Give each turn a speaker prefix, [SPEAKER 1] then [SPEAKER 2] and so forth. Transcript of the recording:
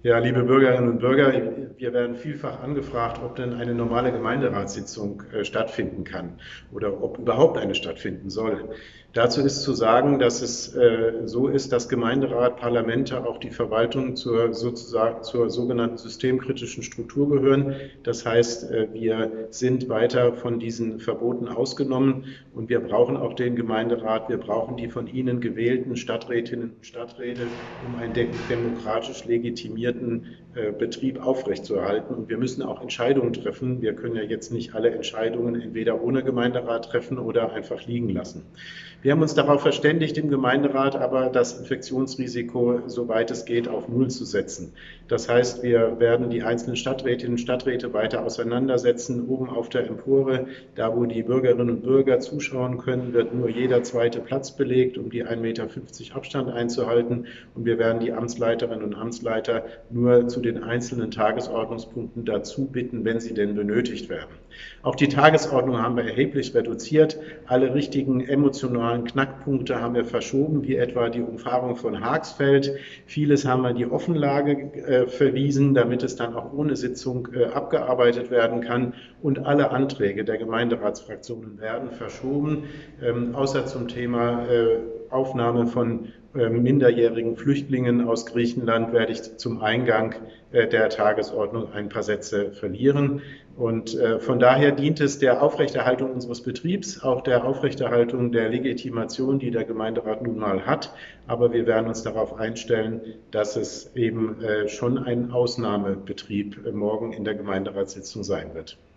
[SPEAKER 1] Ja, liebe Bürgerinnen und Bürger, wir werden vielfach angefragt, ob denn eine normale Gemeinderatssitzung stattfinden kann oder ob überhaupt eine stattfinden soll. Dazu ist zu sagen, dass es so ist, dass Gemeinderat, Parlamente, auch die Verwaltung sozusagen zur sogenannten systemkritischen Struktur gehören. Das heißt, wir sind weiter von diesen Verboten ausgenommen und wir brauchen auch den Gemeinderat, wir brauchen die von Ihnen gewählten Stadträtinnen und Stadträte, um einen demokratisch legitimierten Betrieb aufrechtzuerhalten. Und wir müssen auch Entscheidungen treffen. Wir können ja jetzt nicht alle Entscheidungen entweder ohne Gemeinderat treffen oder einfach liegen lassen. Wir haben uns darauf verständigt, im Gemeinderat aber das Infektionsrisiko, soweit es geht, auf Null zu setzen. Das heißt, wir werden die einzelnen Stadträtinnen und Stadträte weiter auseinandersetzen. Oben auf der Empore, da wo die Bürgerinnen und Bürger zuschauen können, wird nur jeder zweite Platz belegt, um die 1,50 Meter Abstand einzuhalten. Und wir werden die Amtsleiterinnen und Amtsleiter nur zu den einzelnen Tagesordnungspunkten dazu bitten, wenn sie denn benötigt werden. Auch die Tagesordnung haben wir erheblich reduziert. Alle richtigen emotionalen Knackpunkte haben wir verschoben, wie etwa die Umfahrung von Haagsfeld. Vieles haben wir in die Offenlage verwiesen, damit es dann auch ohne Sitzung abgearbeitet werden kann. Und alle Anträge der Gemeinderatsfraktionen werden verschoben, außer zum Thema Aufnahme von minderjährigen Flüchtlingen aus Griechenland werde ich zum Eingang der Tagesordnung ein paar Sätze verlieren. Und von daher dient es der Aufrechterhaltung unseres Betriebs, auch der Aufrechterhaltung der Legitimation, die der Gemeinderat nun mal hat. Aber wir werden uns darauf einstellen, dass es eben schon ein Ausnahmebetrieb morgen in der Gemeinderatssitzung sein wird.